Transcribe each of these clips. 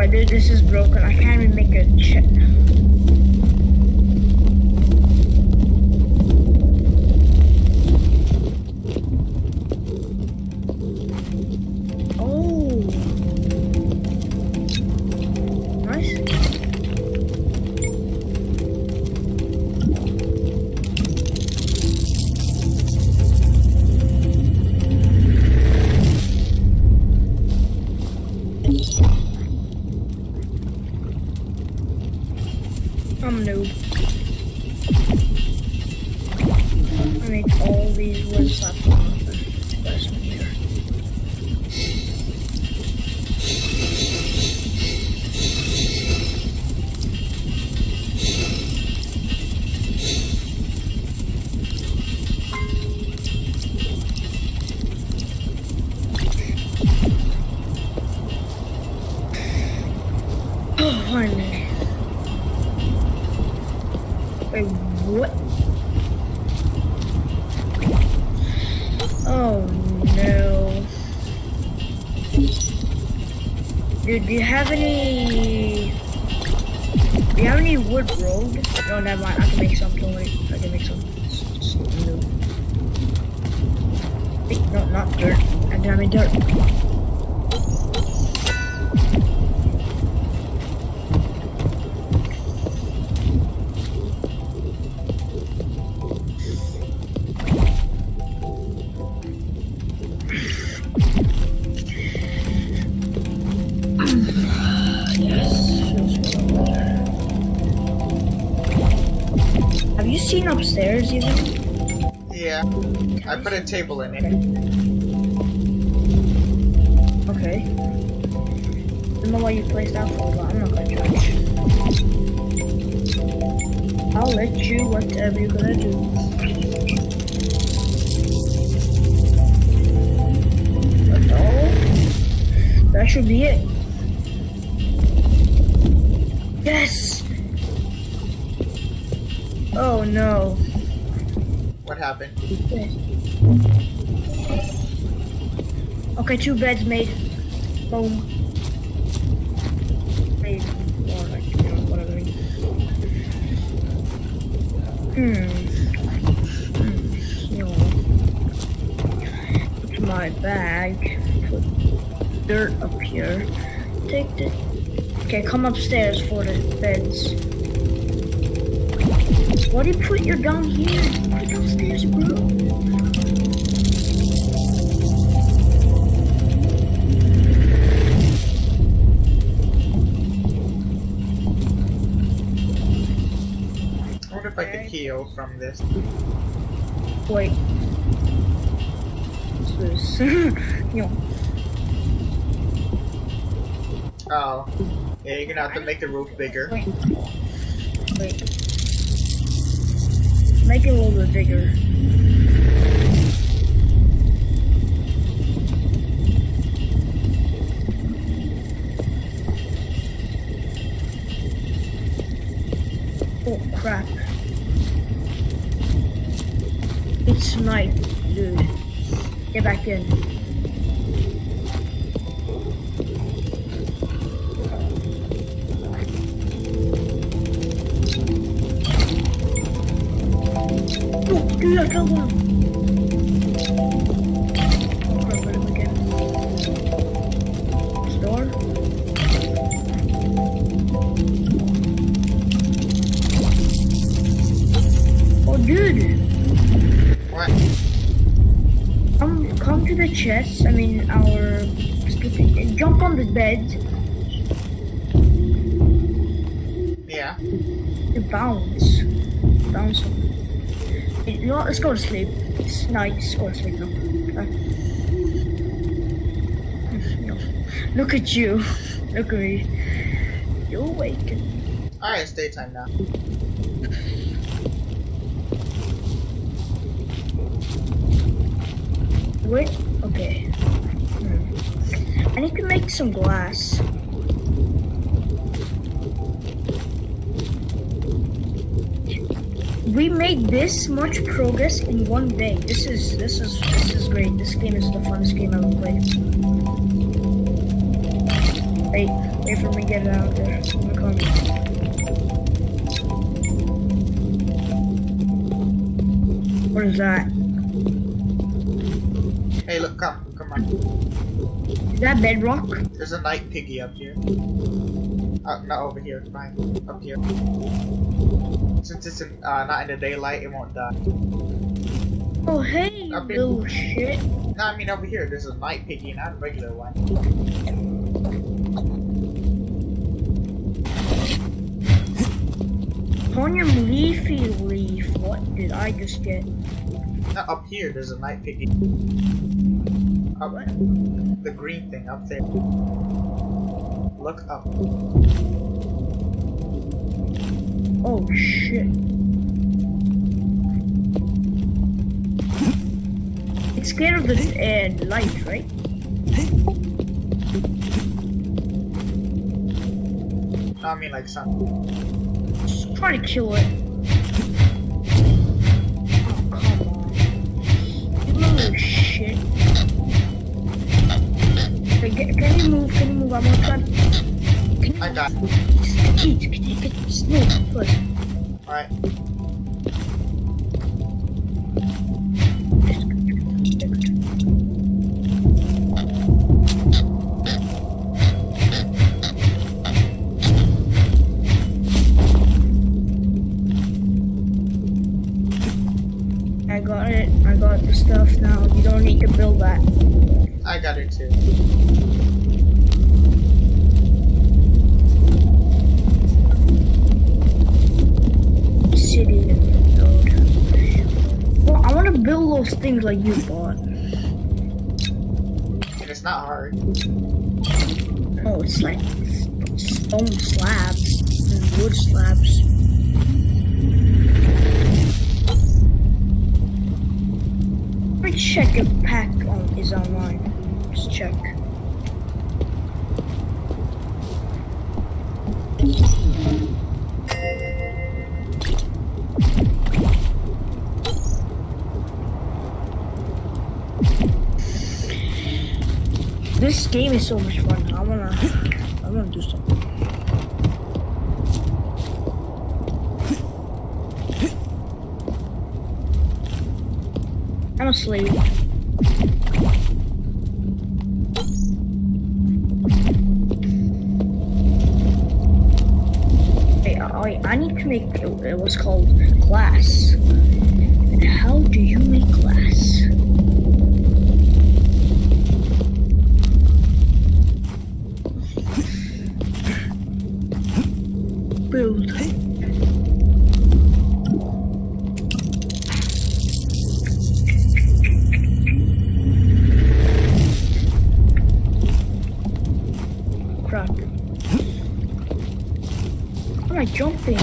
Right, this is broken. I can't even make a check. Oh, nice. I'm a noob. I make all these wood stuff for nothing. That's one here. Oh, finally. Wait, what? Oh no. Dude, do you have any wood road? No, never mind. I can make some. Don't worry. I can make some. No. Wait, no, not dirt. I mean dirt. Have you seen upstairs even? Yeah, I put a table in it. Okay. I don't know why you placed that for, but I'm not gonna judge. I'll let you whatever you're gonna do. That's all. That should be it. Yes! Oh no. What happened? Okay, 2 beds made. Boom. Made. Or like, you know, whatever. You know. Put my bag. Put dirt up here. Take the. Okay, come upstairs for the beds. Why do you put your down here? Put it downstairs, bro. I wonder if I could heal from this. Wait. What's this? No. Oh. Yeah, you're gonna have to make the roof bigger. Wait. Make it a little bit bigger. Oh crap. It's night, dude. Get back in. Dude, I killed one. Crap, where did we get him? Store? Oh, dude. What? Come to the chest. I mean, our jump on the bed. Yeah. You bounce. Bounce. You know what? Let's go to sleep. It's night. Let's go to sleep now. No. Look at you. Look at me. You're awake. Alright, it's daytime now. Wait. Okay. I need to make some glass. We made this much progress in one day. This is great. This game is the funnest game I've ever played. Wait, wait for me to get it out there. I'm coming. What is that? Hey, look, come on. Is that bedrock? There's a night piggy up here. Not over here, fine. Up here. Since it's not in the daylight, it won't die. Oh, hey, Up here. little shit. No, I mean over here, there's a night piggy, not a regular one. On your leafy leaf, what did I just get? No, up here, there's a night piggy. Up, What? the green thing up there. Look up. Oh shit. It's scared of the light, right? No, I mean like sun. Just try to kill it. Oh, come on. You little shit. Okay, can you move? Can you move? I'm gonna try. I got it. Just move, please. Alright. I got it. I got the stuff now. You don't need to build that. I got it too. City build. Well, I want to build those things like you bought. And it's not hard. Oh, it's like stone slabs and wood slabs. Let me check if pack is online. Just check. This game is so much fun. I wanna do something. I'm asleep. Hey, I need to make what's called glass. How do you make glass? Build. Crap. How am I jumping?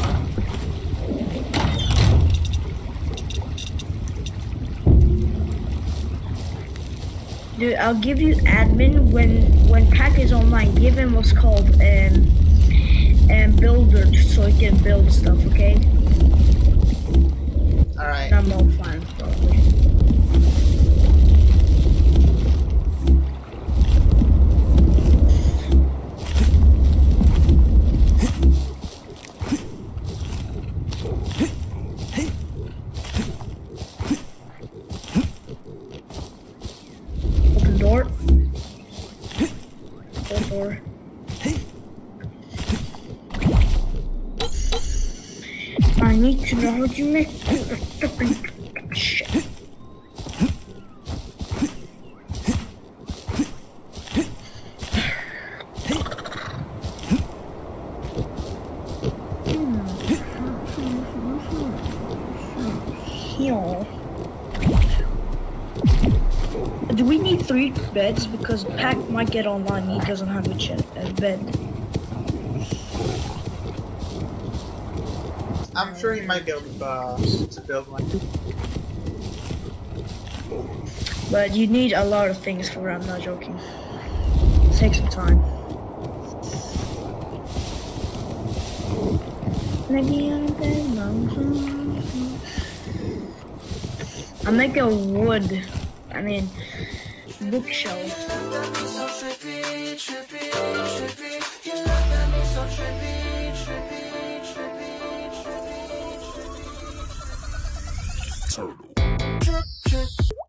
Dude, I'll give you admin when Pack is online. Give him what's called builder so he can build stuff, okay? Alright. I'm all fine, probably. Open door. Open door. I need to know how to make shit. Heal. Do we need 3 beds? Because Pack might get online. He doesn't have a bed. I'm sure he might be able to build one. But you need a lot of things for it, I'm not joking. Take some time. I make a wood, bookshelf. turtle.